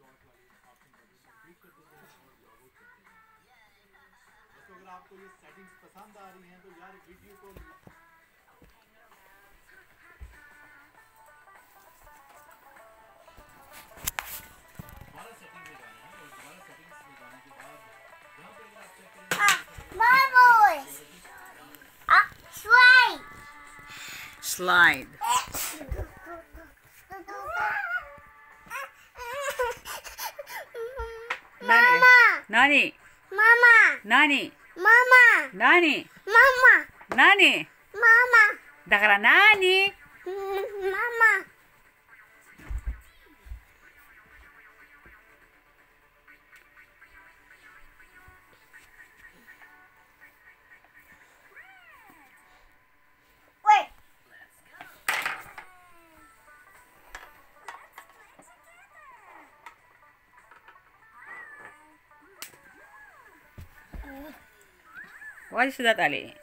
Dot वाले option button को click करते जाएं और लॉग आउट करते जाएं। दोस्तों अगर आपको ये सेटिंग्स पसंद आ रही हैं तो यार वीडियो को दोबारा सेटिंग में जाना है और दोबारा सेटिंग्स में जाने के बाद यहाँ पे अगर आप चेक करेंगे slide Nani Mama Nani Mama Nani Mama Nani Mama daからNani Mama Wait What is that, Ali?